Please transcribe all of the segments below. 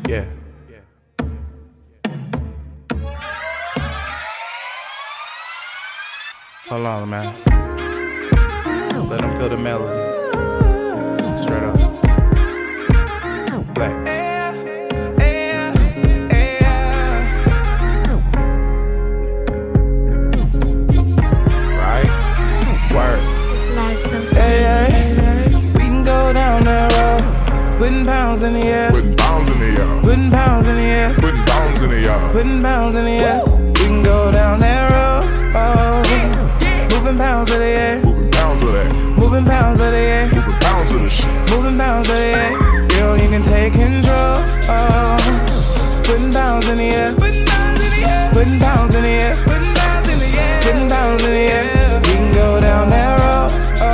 Yeah. Hold on, man. Let them feel the melody. Straight up. Flex. Right? Word. We can go down that road, putting pounds in the air, Putting pounds in the air. putting pounds in the air, Putting pounds in the air. putting pounds in the air. We can go down that road, moving pounds of the air, Moving pounds of that. moving pounds of the air, Moving pounds of the shit. moving pounds of the air. Girl, you can take control. Putting pounds in the air, putting pounds in the air, putting pounds in the air, putting pounds in the air, putting pounds in the air. We can go down that road,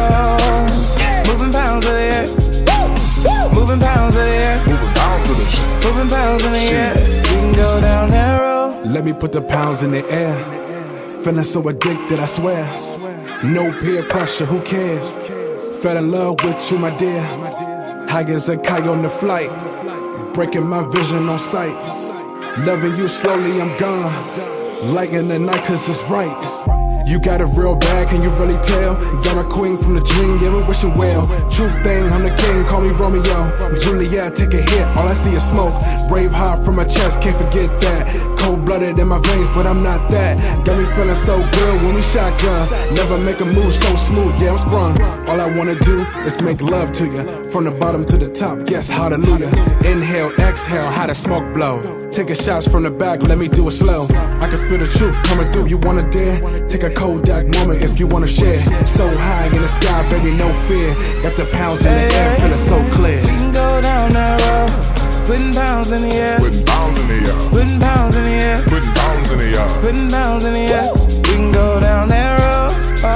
moving pounds of the air, moving pounds of the air, Moving pounds of the shit. moving pounds in the air. We can go down that road. Let me put the pounds in the air. Feeling so addicted, I swear. No peer pressure, who cares? Fell in love with you, my dear. High as a kite on the flight. Breaking my vision on sight. Loving you slowly, I'm gone. Lighting the night cause it's right. You got a real bag, can you really tell? Got a queen from the dream, yeah, we wishing well. True thing, I'm the king, call me Romeo. Juliet, take a hit, all I see is smoke. Brave heart from my chest, can't forget that. Cold-blooded in my veins, but I'm not that. Got me feeling so good when we shotgun. Never make a move so smooth, yeah, I'm sprung. All I wanna do is make love to you. From the bottom to the top, yes, hallelujah. Inhale, exhale, how the smoke blow. Taking shots from the back, let me do it slow. I can feel the truth coming through, you wanna dare? Take a Kodak moment if you wanna share. So high in the sky, baby, no fear. Got the pounds in the air, feeling so clear. We can go down that road, putting pounds in the air, Putting pounds in the air. putting pounds in the air, Putting pounds in the air. putting pounds in the air. We can go down that road,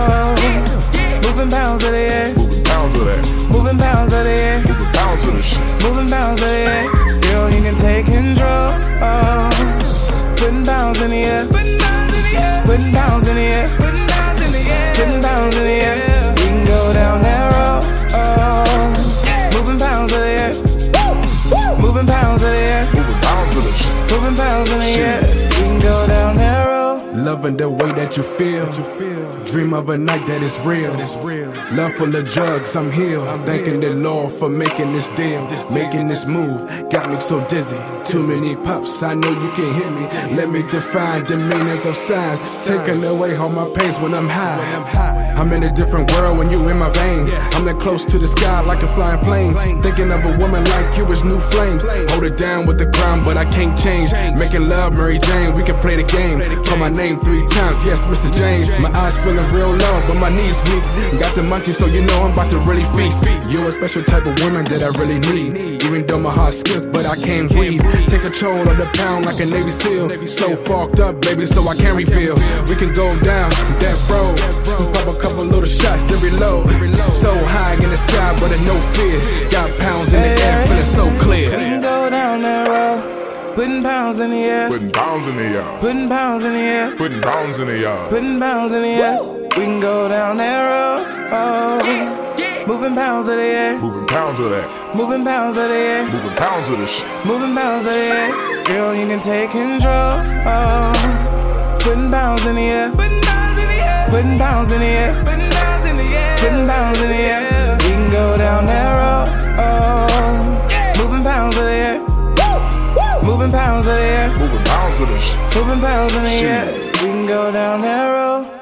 moving pounds of the air, Moving pounds of that. moving pounds of the air, Moving pounds of the shit. moving pounds of the air. Girl, you can take control. Putting pounds in the air, putting pounds in the air, putting pounds in the air, putting pounds in the air, putting pounds in the air. We can go down that road, moving pounds of the air, moving pounds of the air, Moving pounds of the shit. moving pounds in the air. We can go down that road. Loving the way that you feel. Dream of a night that is real. Love full of drugs, I'm healed. Thanking the Lord for making this deal. Making this move, got me so dizzy. Too many pups, I know you can hear me. Let me define the meanings of signs. Taking away all my pains when I'm high. I'm in a different world when you in my veins. I'm that close to the sky like a flying planes. Thinking of a woman like you is new flames. Hold it down with the crown, but I can't change. Making love, Mary Jane, we can play the game. Call my name 3 times, yes, Mr. James. My eyes feeling real low, but my knees weak. Got the munchies, so you know I'm about to really feast. You're a special type of woman that I really need. Even though my heart skips, but I can't breathe. Take control of the pound like a Navy SEAL. So fucked up, baby, so I can't reveal. We can go down that road, pop a couple little shots, then reload. So high in the sky, but no fear. Got pounds in the air, feeling so clear. We can go down that road, putting pounds in the air, Putting pounds in the air. putting pounds in the air, Putting pounds in the air. putting pounds in the air. We can go down that road, moving pounds of the air, Moving pounds of that. moving pounds of the air, Moving pounds of the shit. moving pounds of the air. Girl, you can take control. Putting pounds in the air, putting pounds in the air, putting pounds in the air, putting pounds in the air, putting pounds in the air. We can go down that road, moving pounds of the air, moving pounds of the air, Moving pounds of the shit. moving pounds in the air. We can go down that road.